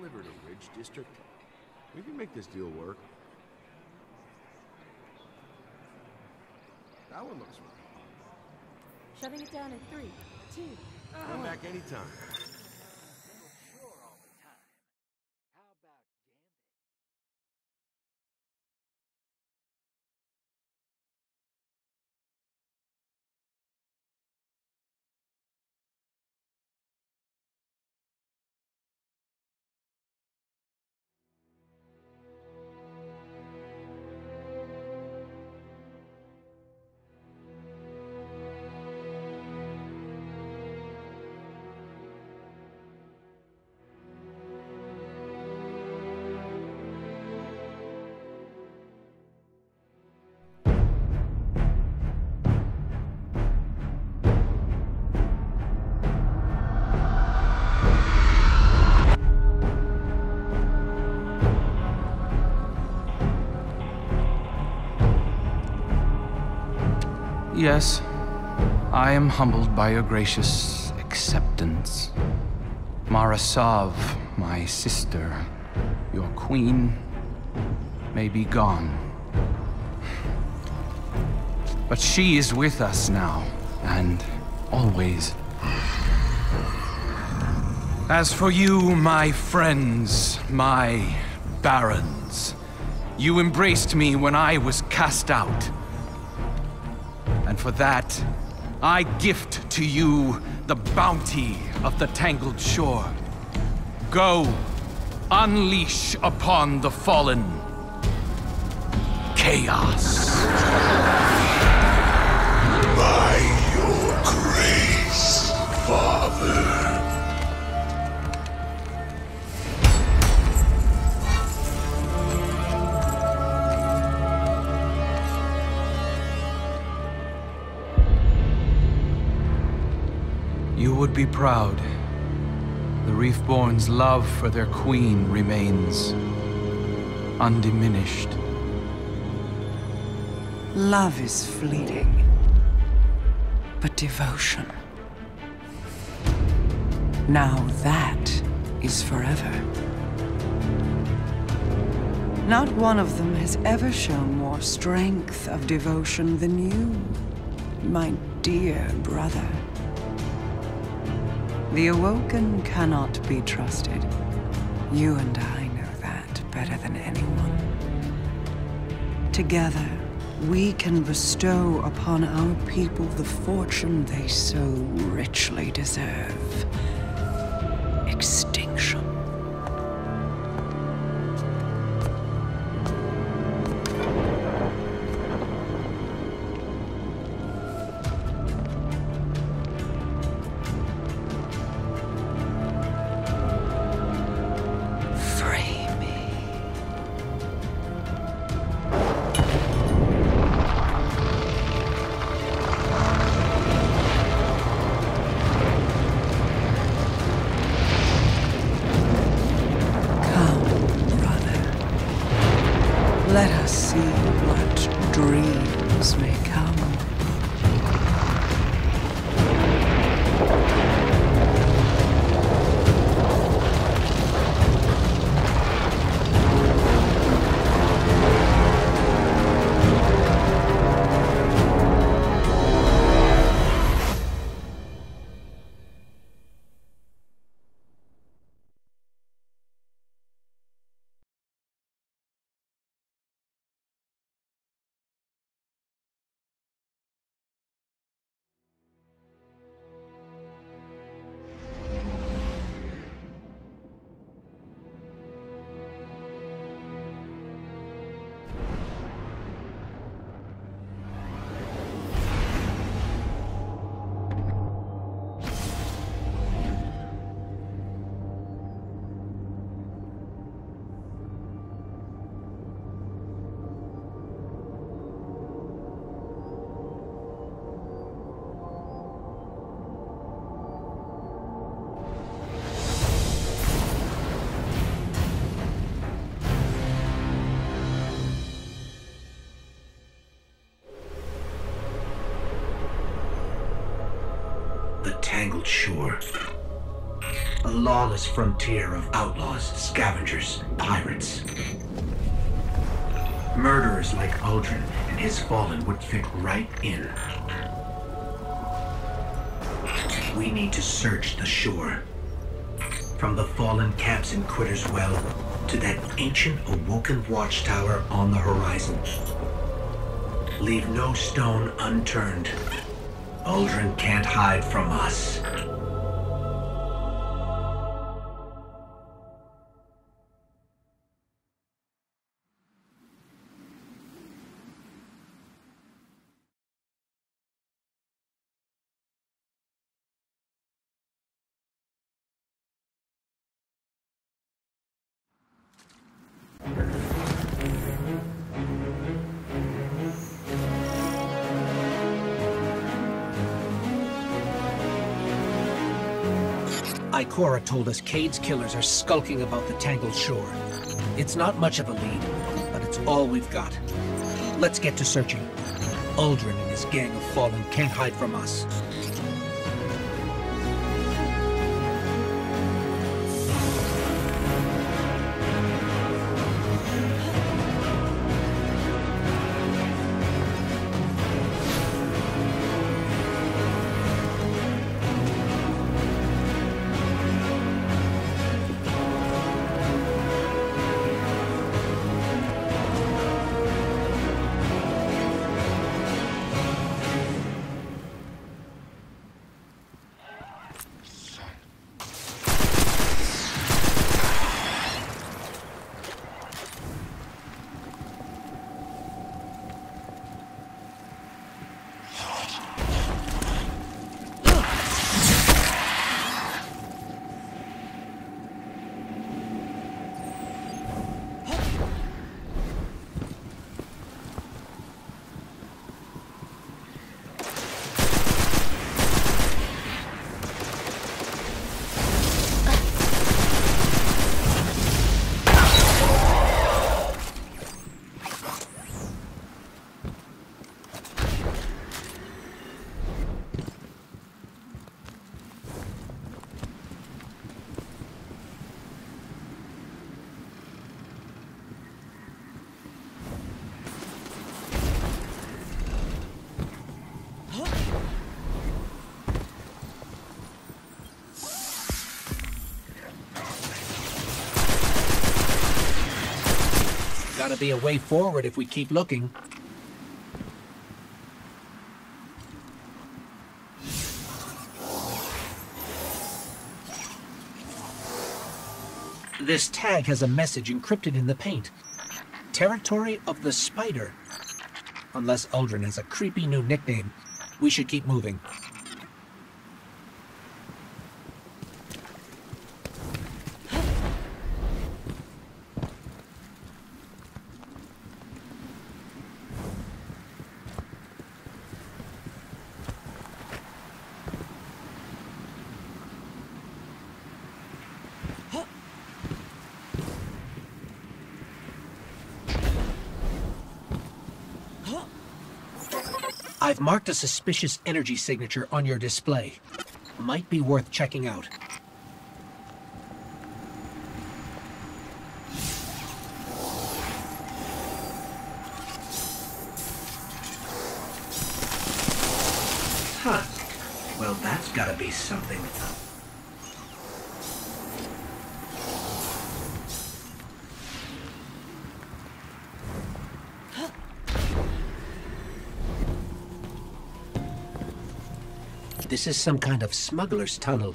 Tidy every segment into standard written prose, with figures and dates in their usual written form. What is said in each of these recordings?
deliver to Ridge District? We can make this deal work. That one looks right. Shutting it down in 3, 2, Come back anytime. Yes, I am humbled by your gracious acceptance. Mara Sov, my sister, your queen, may be gone. But she is with us now, and always. As for you, my friends, my barons, you embraced me when I was cast out. And for that, I gift to you the bounty of the Tangled Shore. Go, unleash upon the fallen chaos. By your grace, Father. You would be proud. The Reefborn's love for their queen remains undiminished. Love is fleeting, but devotion, now that is forever. Not one of them has ever shown more strength of devotion than you, my dear brother. The Awoken cannot be trusted. You and I know that better than anyone. Together, we can bestow upon our people the fortune they so richly deserve. Extinction. Let us see what dreams may come. The Tangled Shore. A lawless frontier of outlaws, scavengers, pirates. Murderers like Uldren and his Fallen would fit right in. We need to search the shore. From the Fallen camps in Quitter's Well to that ancient awoken watchtower on the horizon. Leave no stone unturned. Uldren can't hide from us. Ikora told us Cade's killers are skulking about the Tangled Shore. It's not much of a lead, but it's all we've got. Let's get to searching. Uldren and his gang of Fallen can't hide from us. Gotta be a way forward if we keep looking. This tag has a message encrypted in the paint. Territory of the Spider. Unless Uldren has a creepy new nickname, we should keep moving. I've marked a suspicious energy signature on your display. Might be worth checking out. Huh. Well, that's gotta be something. This is some kind of smuggler's tunnel.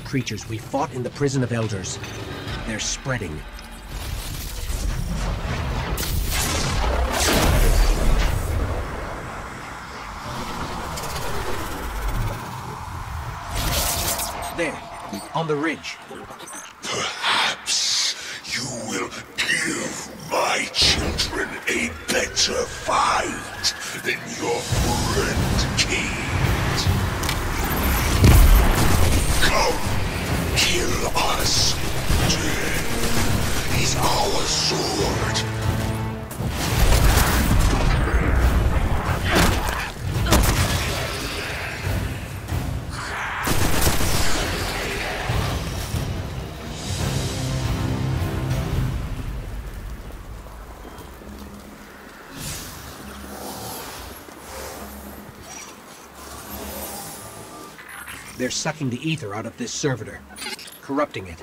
creatures we fought in the Prison of Elders. They're spreading. There, on the ridge. Perhaps you will give my children a better fight than your friend Kate. Come, kill us. Death is our sword. They're sucking the ether out of this servitor, corrupting it.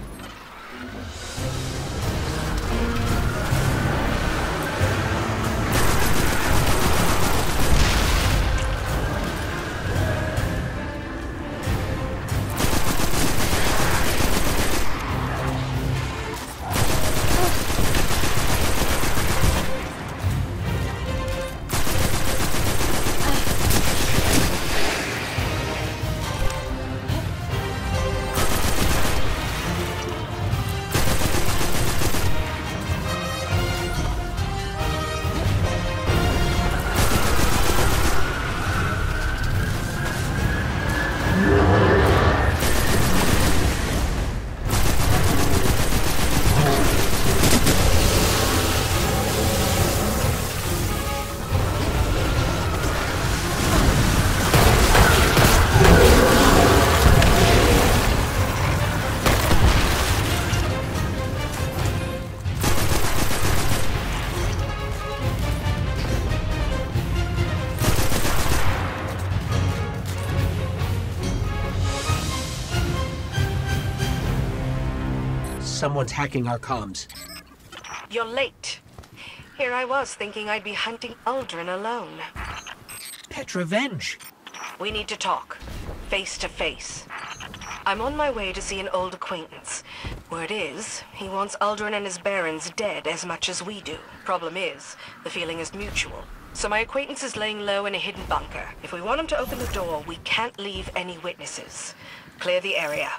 Someone's hacking our comms. You're late. Here I was thinking I'd be hunting Uldren alone. Petrovenge! We need to talk. Face to face. I'm on my way to see an old acquaintance. Word is, he wants Uldren and his barons dead as much as we do. Problem is, the feeling is mutual. So my acquaintance is laying low in a hidden bunker. If we want him to open the door, we can't leave any witnesses. Clear the area.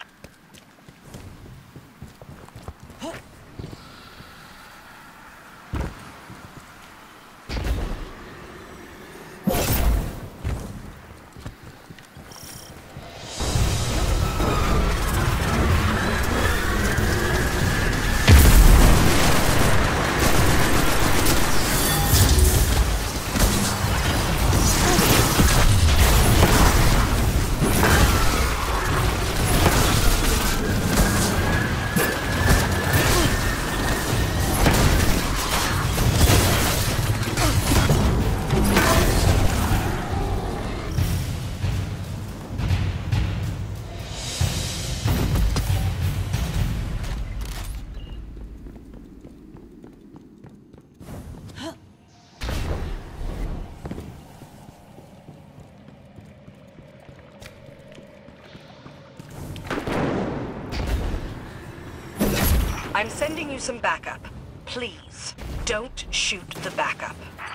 I'm sending you some backup. Please, don't shoot the backup.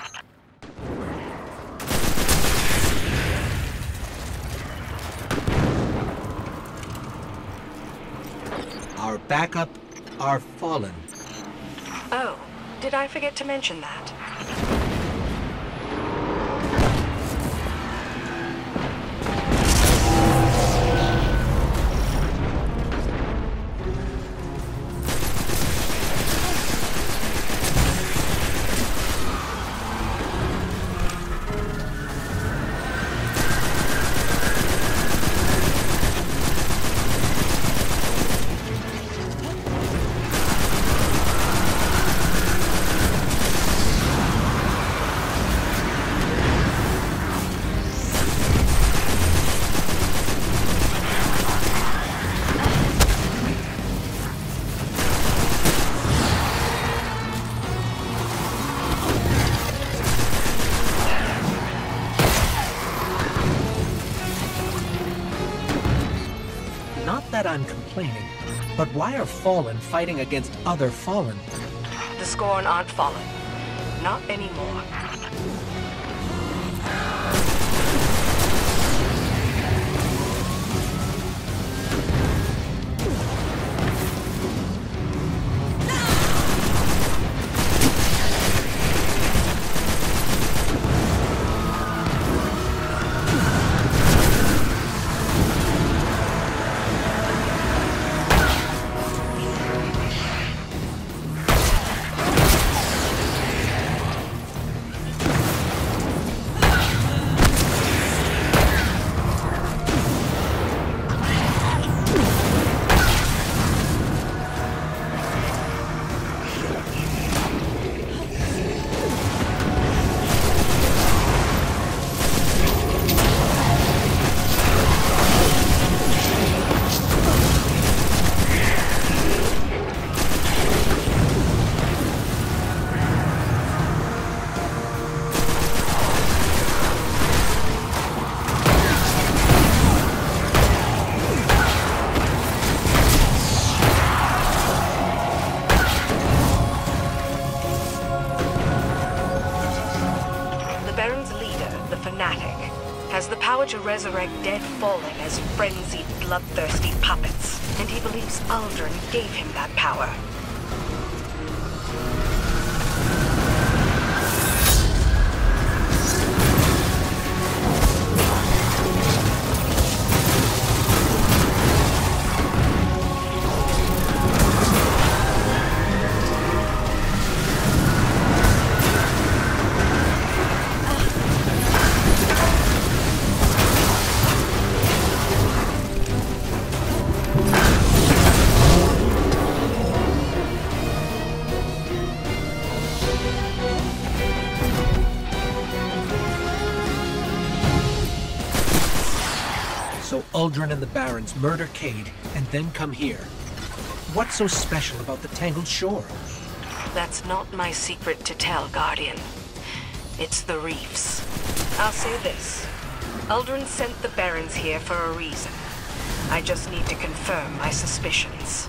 Our backup are fallen. Oh, did I forget to mention that? complaining. But why are Fallen fighting against other Fallen? The Scorn aren't Fallen. Not anymore. Has the power to resurrect dead Fallen as frenzied, bloodthirsty puppets, and he believes Uldren gave him that power. So Uldren and the Barons murder Cayde and then come here. What's so special about the Tangled Shore? That's not my secret to tell, Guardian. It's the reefs. I'll say this. Uldren sent the Barons here for a reason. I just need to confirm my suspicions.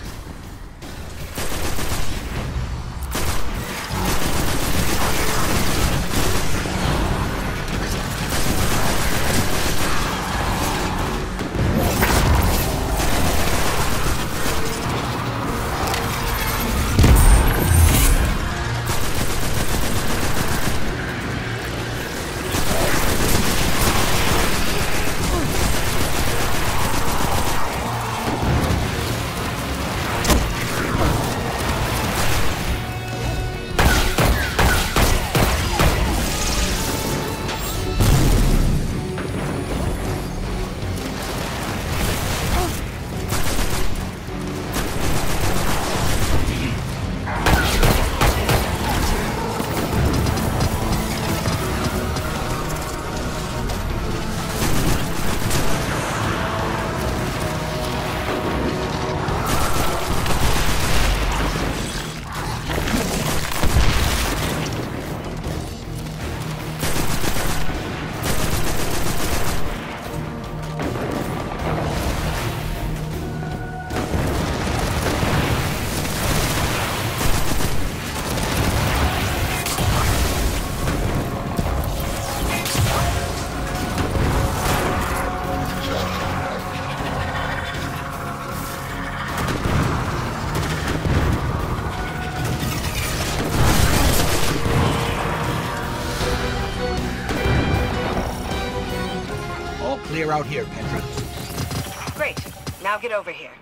Clear out here, Petra. Great. Now get over here.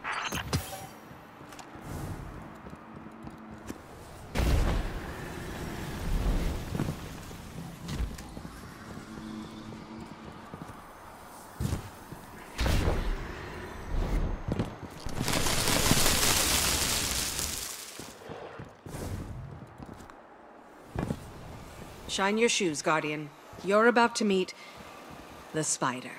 Shine your shoes, Guardian. You're about to meet the Spider.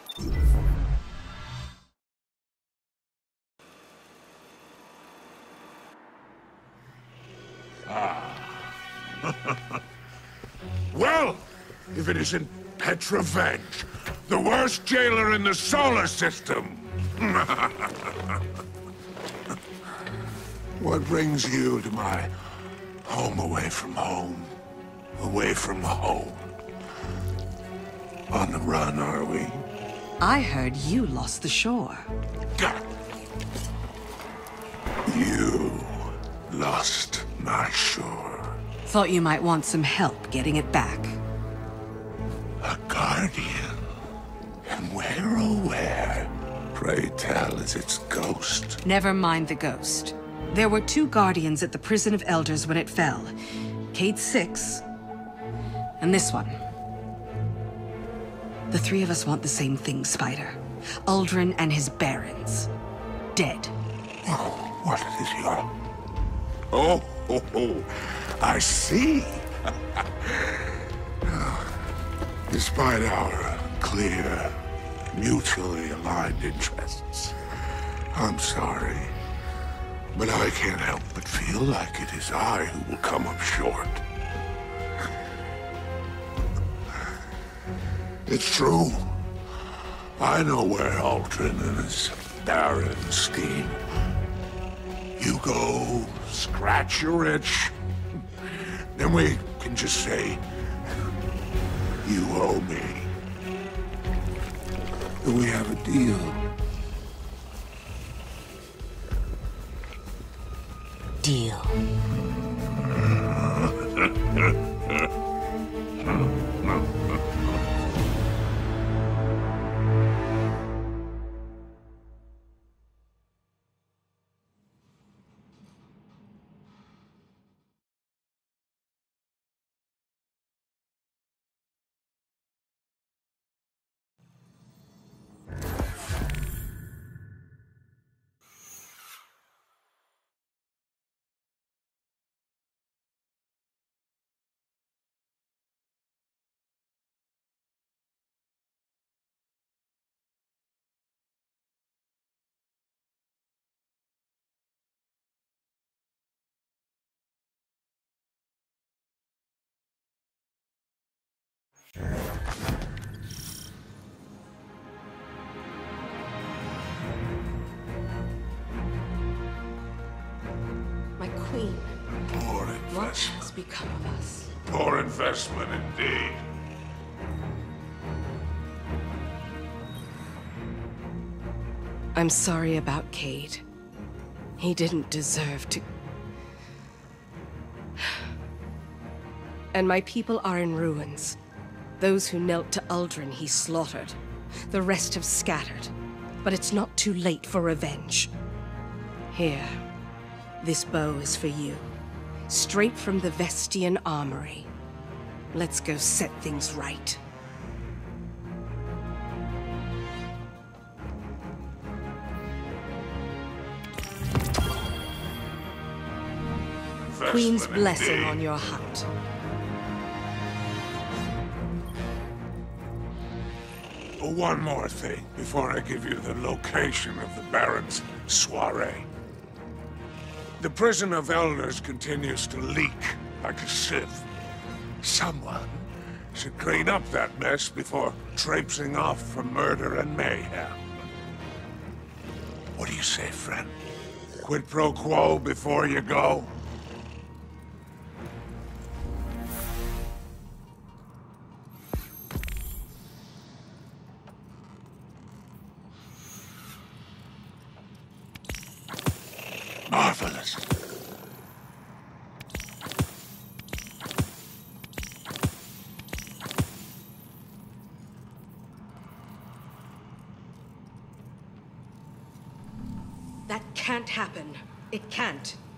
Well, if it isn't Petra Venj, the worst jailer in the solar system. What brings you to my home away from home? Away from home. On the run, are we? I heard you lost the shore. God. You lost my shore. Thought you might want some help getting it back. A guardian. And where, oh where, pray tell, is its ghost? Never mind the ghost. There were 2 guardians at the Prison of Elders when it fell. Cade 6, and this one. The 3 of us want the same thing, Spider. Uldren and his barons. Dead. Oh, what is your... Oh, I see. Despite our clear, mutually aligned interests, I'm sorry, but I can't help but feel like it is I who will come up short. It's true. I know where Uldren and his barons scheme. You go, scratch your itch, then we can just say, you owe me. Do we have a deal? Deal. My queen, Poor what investment. has become of us? Poor investment indeed. I'm sorry about Cade. He didn't deserve to... And my people are in ruins. Those who knelt to Uldren he slaughtered. The rest have scattered. But it's not too late for revenge. Here. This bow is for you. Straight from the Vestian armory. Let's go set things right. Queen's Investment blessing indeed. on your hunt. One more thing before I give you the location of the Baron's soiree. The Prison of Elders continues to leak like a sieve. Someone should clean up that mess before traipsing off for murder and mayhem. What do you say, friend? Quid pro quo before you go? Marvelous. That can't happen. It can't.